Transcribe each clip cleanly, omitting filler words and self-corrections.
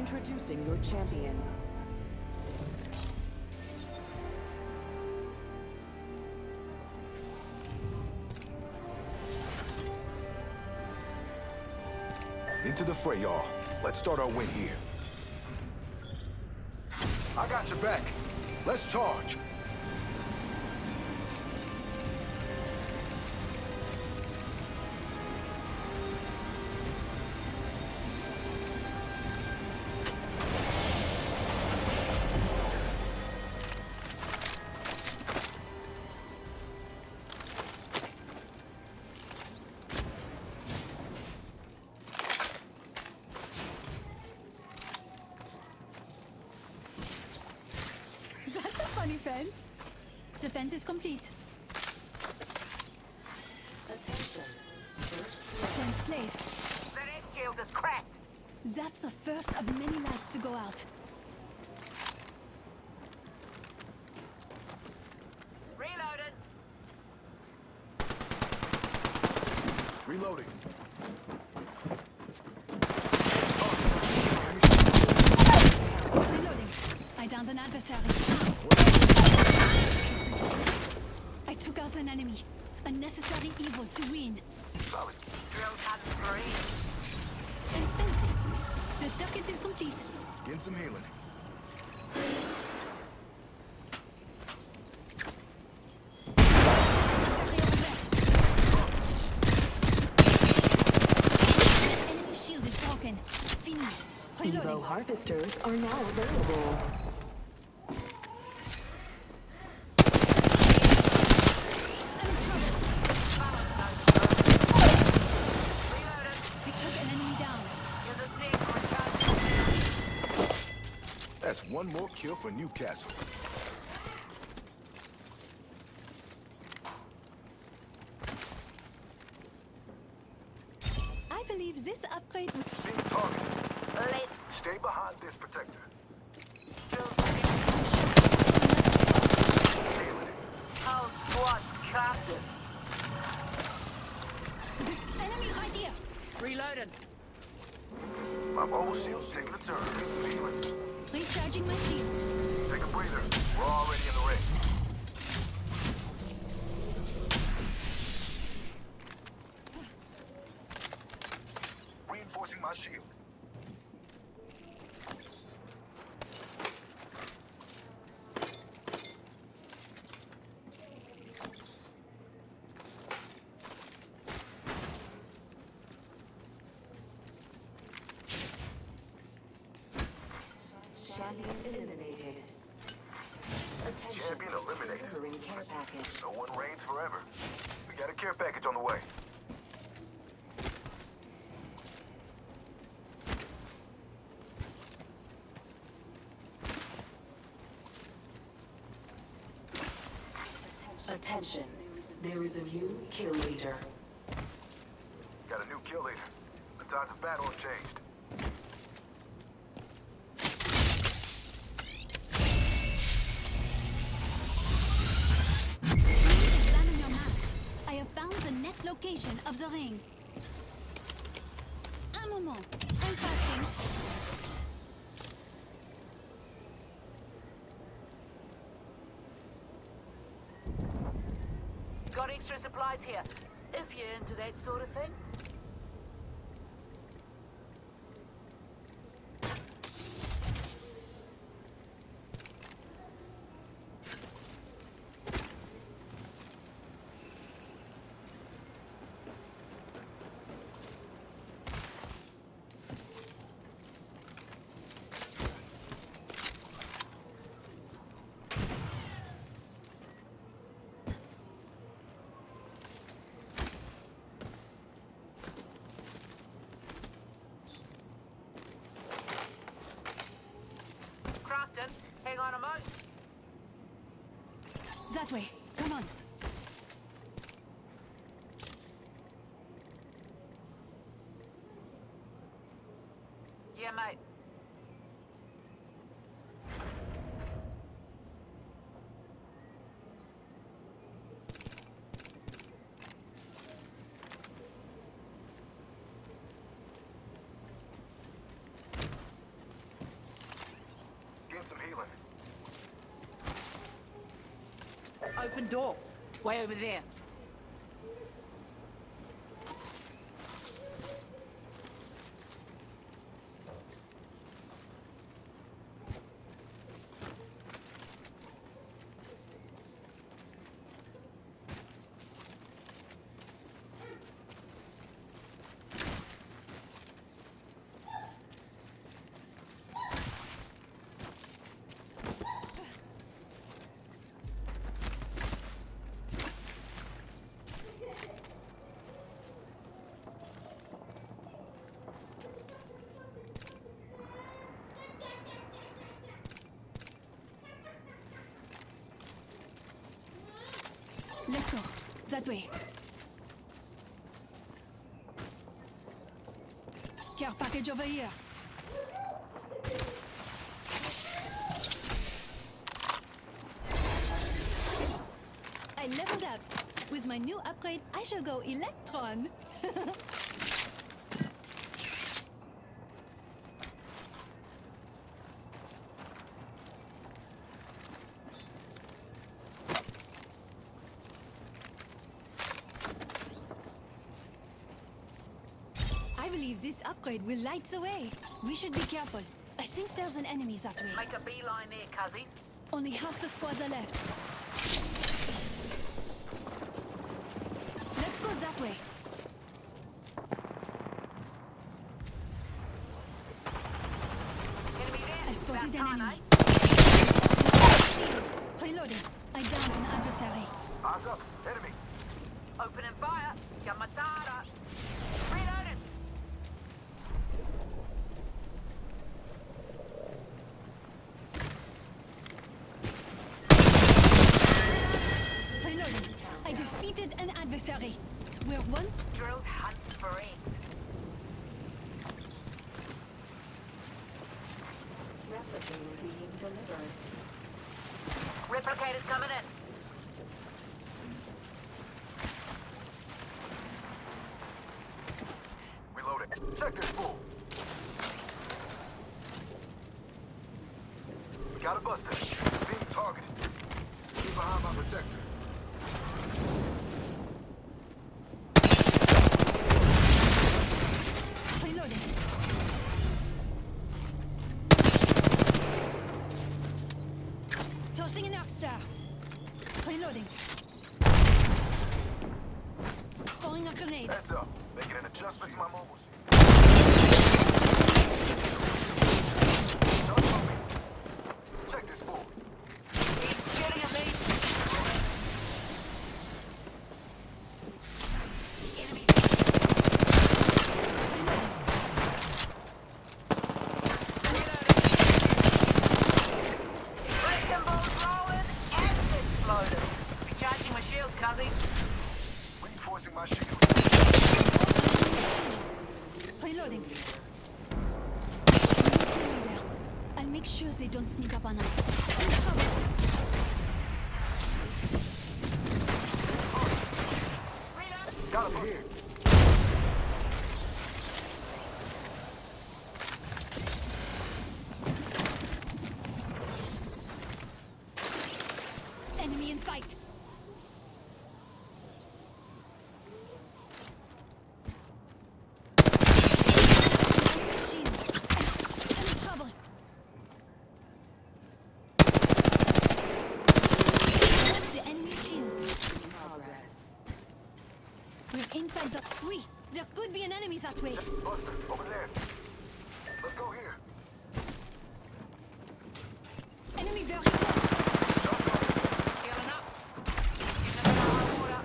Introducing your champion. Into the fray, y'all. Let's start our win here. I got your back. Let's charge. That's a funny fence. The fence is complete. Attention. Fence placed. The red shield is cracked. That's the first of many lights to go out. Reloading. Reloading. Reloading. I downed an adversary. I took out an enemy. A necessary evil to win. Solid. Drill cutting green. And fencing. The circuit is complete. Getting some healing. Adversary over there. Enemy shield is broken. Fini. Evo Reloading. harvesters are now available. I'm in trouble. I took an enemy down. Here's a seat for recharge. That's one more kill for Newcastle. I believe this upgrade will... Being targeted. Lit. Stay behind this protector. Drill Nailing it. whole squad's captain. Enemy right here. Reloading. My mobile shield's taking a turn. Need some healing. Recharging my shields. Take a breather. We're already in the ring. Reinforcing my shield. Champion eliminated. Attention. Champion eliminated. Delivering care package. No one reigns forever. We got a care package on the way. Attention. There is a new kill leader. Got a new kill leader. The tides of battle have changed. Please examine your maps. I have found the next location of the ring. Un moment. I'm crafting. Got extra supplies here. If you're into that sort of thing. Crafton, hang on a moment. That way. Come on. Yeah, mate. ceiling. Open door. Way over there. Let's go. That way. Care package over here. I leveled up. With my new upgrade, I shall go Electron. I believe this upgrade will light the way. We should be careful. I think there's an enemy that way. Make a beeline there, cuzzies. Only half the squads are left. Let's go that way. Enemy there. I spotted About an time, enemy. eh? Shield. Reloading. I downed an adversary. Eyes up. Enemy. Opening fire. Yamatara. Reloading. Reloading. I defeated an adversary. We're one. Drills hunt for eggs. Replicator being delivered. Replicators coming in. Reloading. Check this fool. Got a buster. Being targeted. Keep behind my protector. Reloading. Tossing an arc star. Reloading. Throwing a grenade. Heads up. Making an adjustment to my mobile sheet. Don't show me. Check this fool. He's getting a lead. Enemy. Wrecking balls rolling and exploded. Recharging my shield, cuzzies. Reinforcing my shield. Reloading. Leader. I'll make sure they don't sneak up on us. In trouble. Reload. Got him here. Enemy in sight. Shield. I'm in trouble. That's the enemy shield. Progress. We're inside the... Oui, there could be an enemy that way. Buster, over there. Let's go here. Enemy very close. Jump up. Healing up. Getting a bit of hot water.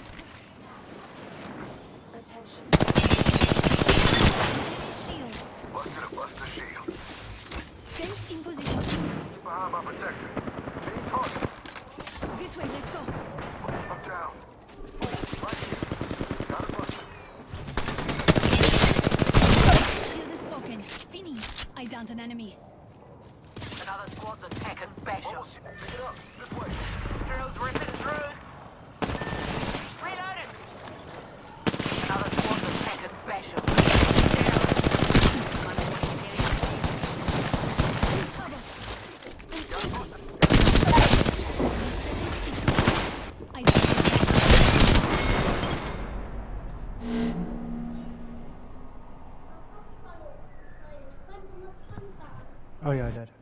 Attention. Enemy shield. Busted a buster shield. Fence in position. Keep behind my protector. Being targeted. This way, let's go. I'm down. Right here. Got a buster. Shield is broken. Fini. I downed an enemy. Another squad's attacking Basham. Mobile sheet. Pick it up. This way. Drills ripping through. Reloading. Another squad's attacking Basham. In trouble. An Oh yeah, I did.